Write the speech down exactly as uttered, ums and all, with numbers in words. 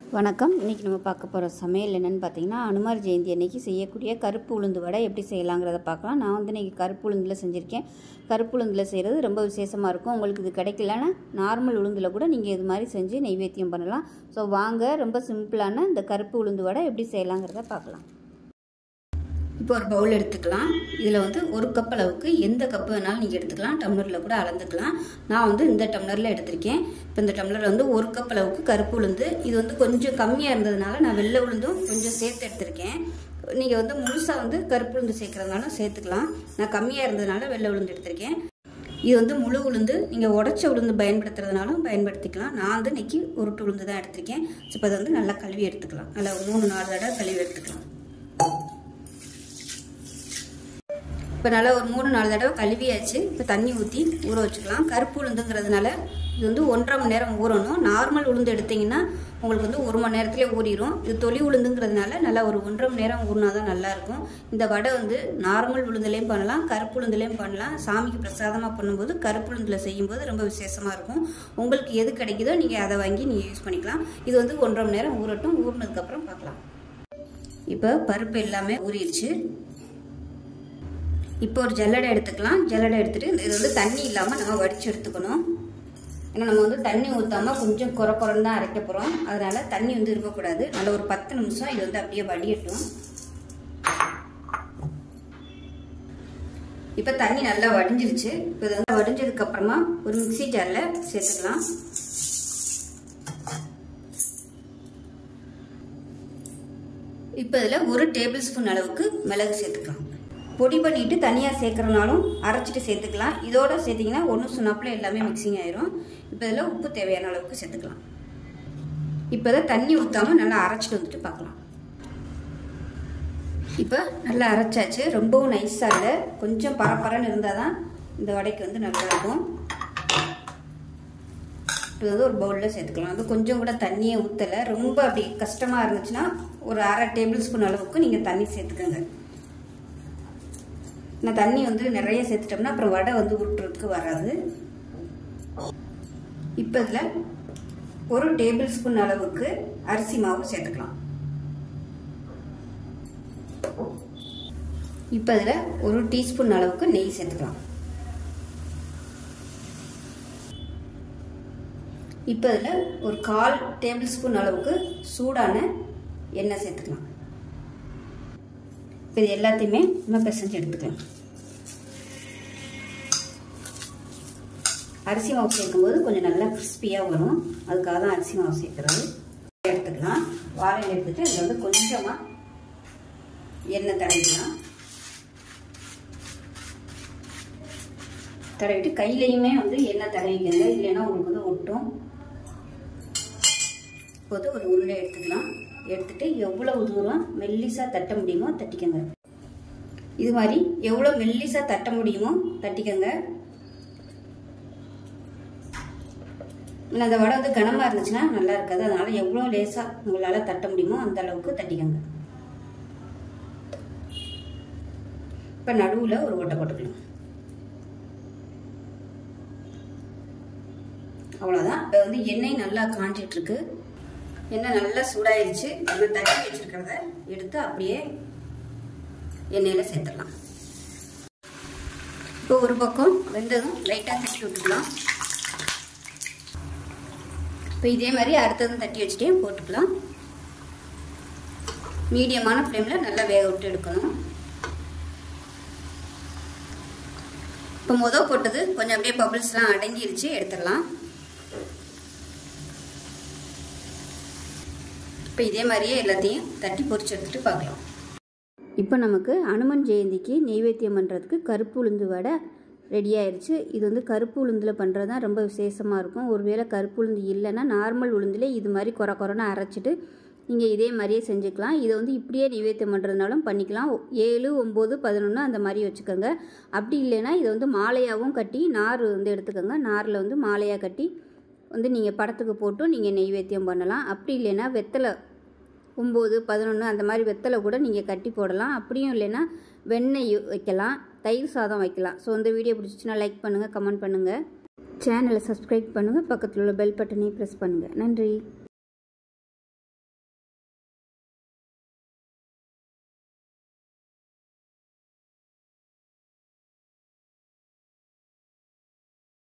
வணக்கம். இன்றைக்கி நம்ம பார்க்க போகிற சமையல் என்னென்னு பார்த்தீங்கன்னா, அனுமார் ஜெயந்தி அன்றைக்கி செய்யக்கூடிய கருப்பு உளுந்து வடை எப்படி செய்யலாங்கிறத பார்க்கலாம். நான் வந்து இன்றைக்கி கருப்பு உளுந்தில் செஞ்சுருக்கேன். கருப்பு உளுந்தில் செய்கிறது ரொம்ப விசேஷமாக இருக்கும். உங்களுக்கு இது கிடைக்கலன்னா நார்மல் உளுந்தில் கூட நீங்கள் இது மாதிரி செஞ்சு நெய்வேத்தியம் பண்ணலாம். ஸோ வாங்க, ரொம்ப சிம்பிளான இந்த கருப்பு உளுந்து வடை எப்படி செய்யலாங்கிறத பார்க்கலாம். இப்போ ஒரு பவுல் எடுத்துக்கலாம். இதில் வந்து ஒரு கப் அளவுக்கு எந்த கப்பு வேணாலும் நீங்கள் எடுத்துக்கலாம். டம்ளரில் கூட அளந்துக்கலாம். நான் வந்து இந்த டம்ளரில் எடுத்திருக்கேன். இப்போ இந்த டம்ளரில் வந்து ஒரு கப் அளவுக்கு கருப்பு உளுந்து, இது வந்து கொஞ்சம் கம்மியாக இருந்ததுனால நான் வெள்ளை உளுந்தும் கொஞ்சம் சேர்த்து எடுத்திருக்கேன். நீங்கள் வந்து முழுசாக வந்து கருப்பு உளுந்து சேர்க்குறதுனாலும் சேர்த்துக்கலாம். நான் கம்மியாக இருந்ததுனால வெள்ளை உளுந்து எடுத்திருக்கேன். இது வந்து முழு உளுந்து, நீங்கள் உடச்ச உளுந்து பயன்படுத்துறதுனாலும் பயன்படுத்திக்கலாம். நான் வந்து இன்றைக்கி உருட்டு உளுந்து தான் எடுத்திருக்கேன். இப்போ அதை வந்து நல்லா கழுவி எடுத்துக்கலாம். நல்லா மூணு நாலு தடவை கழுவி எடுத்துக்கலாம். இப்போ நல்லா ஒரு மூணு நாலு தடவை கழுவியாச்சு. இப்போ தண்ணி ஊற்றி ஊற வச்சுக்கலாம். கருப்பு உளுந்துங்கிறதுனால இது வந்து ஒன்றரை மணி நேரம் ஊறணும். நார்மல் உளுந்து எடுத்திங்கன்னா உங்களுக்கு வந்து ஒரு மணி நேரத்துலேயே ஊறிடும். இது தொலி உளுந்துங்கிறதுனால நல்லா ஒரு ஒன்றரை மணி நேரம் ஊறினா தான் நல்லாயிருக்கும். இந்த வடை வந்து நார்மல் உளுந்துலேயும் பண்ணலாம், கருப்பு உளுந்துலேயும் பண்ணலாம். சாமிக்கு பிரசாதமாக பண்ணும்போது கருப்பு உளுந்தில் செய்யும்போது ரொம்ப விசேஷமாக இருக்கும். உங்களுக்கு எது கிடைக்குதோ நீங்கள் அதை வாங்கி நீங்கள் யூஸ் பண்ணிக்கலாம். இது வந்து ஒன்றரை மணி நேரம் ஊறட்டும். ஊறினதுக்கப்புறம் பார்க்கலாம். இப்போ பருப்பு எல்லாமே ஊறிடுச்சு. இப்போ ஒரு ஜல்லடை எடுத்துக்கலாம். ஜல்லடை எடுத்துகிட்டு இது வந்து தண்ணி இல்லாமல் நம்ம வடித்து எடுத்துக்கணும். ஏன்னா நம்ம வந்து தண்ணி ஊற்றாமல் கொஞ்சம் குறை குறைன்னு தான் அரைக்க போகிறோம். அதனால் தண்ணி வந்து இருக்கக்கூடாது. நல்ல ஒரு பத்து நிமிஷம் இது வந்து அப்படியே வடியட்டும். இப்போ தண்ணி நல்லா வடிஞ்சிருச்சு. இப்போ இது வந்து வடிஞ்சதுக்கப்புறமா ஒரு மிக்சி ஜாரில் சேர்த்துக்கலாம். இப்போ இதில் ஒரு டேபிள் ஸ்பூன் அளவுக்கு மிளகு சேர்த்துக்கலாம். பொடி பண்ணிவிட்டு தனியாக சேர்க்குறனாலும் அரைச்சிட்டு சேர்த்துக்கலாம். இதோட சேர்த்திங்கன்னா ஒன்று சொன்னாப்பில் எல்லாமே மிக்சிங் ஆயிரும். இப்போ இதில் உப்பு தேவையான அளவுக்கு சேர்த்துக்கலாம். இப்போ இதை தண்ணி ஊற்றாமல் நல்லா அரைச்சிட்டு வந்துட்டு பார்க்கலாம். இப்போ நல்லா அரைச்சாச்சு. ரொம்பவும் நைஸாக இல்லை, கொஞ்சம் பரப்பரன்னு இருந்தால் தான் இந்த வடைக்கு வந்து நல்லாயிருக்கும். இப்போ வந்து ஒரு பவுலில் சேர்த்துக்கலாம். அது கொஞ்சம் கூட தண்ணியை ஊற்றலை. ரொம்ப அப்படி கஷ்டமாக இருந்துச்சுன்னா ஒரு அரை டேபிள் ஸ்பூன் அளவுக்கு நீங்கள் தண்ணி சேர்த்துக்கோங்க. நான் தண்ணி வந்து நிறைய சேர்த்துட்டோம்னா அப்புறம் வடை வந்து உருட்டுறதுக்கு வராது. இப்போ இதில் ஒரு டேபிள் ஸ்பூன் அளவுக்கு அரிசி மாவு சேர்த்துக்கலாம். இப்போ இதில் ஒரு டீஸ்பூன் அளவுக்கு நெய் சேர்த்துக்கலாம். இப்போ இதில் ஒரு கால் டேபிள் ஸ்பூன் அளவுக்கு சூடான எண்ணெய் சேர்த்துக்கலாம். இப்போ இது எல்லாத்தையுமே நம்ம பிசைஞ்சு எடுத்துக்கலாம். அரிசி மாவு சேர்க்கும்போது கொஞ்சம் நல்லா கிறிஸ்பியாக வரும். அதுக்காக தான் அரிசி மாவு சேர்க்குறது. எடுத்துக்கலாம். வாழையில் எடுத்துட்டு அதில் வந்து கொஞ்சமாக எண்ணெய் தடவிக்கலாம். தடவிட்டு கையிலையுமே வந்து எண்ணெய் தடவிக்கங்க, இல்லைன்னா உங்களுக்கு வந்து ஒட்டும். இப்போது ஒரு உருண்டை எடுத்துக்கலாம். எடுத்துட்டு எவ்வளவு தூரம் மெல்லிசா தட்ட முடியுமோ தட்டிக்கங்க. இது மாதிரி எவ்வளோ மெல்லிசா தட்ட முடியுமோ தட்டிக்கங்க. அந்த வடை வந்து கனமாக இருந்துச்சுன்னா நல்லா இருக்காது. அதனால எவ்வளோ லேசாக உங்களால் தட்ட முடியுமோ அந்த அளவுக்கு தட்டிக்கங்க. இப்போ நடுவில் ஒரு ஓட்டை போட்டுக்கலாம். அவ்வளோதான். இப்போ வந்து எண்ணெய் நல்லா காஞ்சிட்டு இருக்கு. எண்ணெய் நல்லா சூடாயிருச்சு. நம்ம தட்டி வச்சிருக்கிறத எடுத்து அப்படியே எண்ணெயில் சேர்த்துடலாம். இப்போ ஒரு பக்கம் வெந்ததும் லைட்டாக தட்டி விட்டுக்கலாம். இப்போ இதே மாதிரி அடுத்ததும் தட்டி வச்சுட்டே போட்டுக்கலாம். மீடியமான ஃப்ளேமில் நல்லா வேக விட்டு எடுக்கணும். இப்போ மொதல் போட்டது கொஞ்சம் அப்படியே பபிள்ஸ்லாம் அடங்கிருச்சு, எடுத்துடலாம். இப்போ இதே மாதிரியே எல்லாத்தையும் தட்டி பொரிச்சு எடுத்துட்டு பார்க்கலாம். இப்போ நமக்கு அனுமன் ஜெயந்திக்கு நெய்வேத்தியம் பண்ணுறதுக்கு கருப்பு உளுந்து வடை ரெடி ஆயிடுச்சு. இது வந்து கருப்பு உளுந்தில் பண்ணுறது தான் ரொம்ப விசேஷமாக இருக்கும். ஒருவேளை கருப்பு உளுந்து இல்லைன்னா நார்மல் உளுந்தில் இது மாதிரி குறை குறைன்னு அரைச்சிட்டு நீங்கள் இதே மாதிரியே செஞ்சுக்கலாம். இதை வந்து இப்படியே நெய்வேத்தியம் பண்ணுறதுனாலும் பண்ணிக்கலாம். ஏழு ஒம்பது பதினொன்று அந்த மாதிரி வச்சுக்கோங்க. அப்படி இல்லைன்னா இதை வந்து மாலையாகவும் கட்டி நார் வந்து எடுத்துக்கோங்க. நாரில் வந்து மாலையாக கட்டி வந்து நீங்கள் படத்துக்கு போட்டும் நீங்கள் நெய்வேத்தியம் பண்ணலாம். அப்படி இல்லைன்னா வெத்தலை ஒம்பது பதினொன்று அந்த மாதிரி வெத்தலை கூட நீங்கள் கட்டி போடலாம். அப்படியும் இல்லைன்னா வெண்ணெய் வைக்கலாம், தயிர் சாதம் வைக்கலாம். ஸோ இந்த வீடியோ பிடிச்சிச்சுன்னா லைக் பண்ணுங்கள், கமெண்ட் பண்ணுங்கள், சேனலை சப்ஸ்கிரைப் பண்ணுங்கள், பக்கத்தில் உள்ள பெல் பட்டனையும் ப்ரெஸ் பண்ணுங்கள். நன்றி.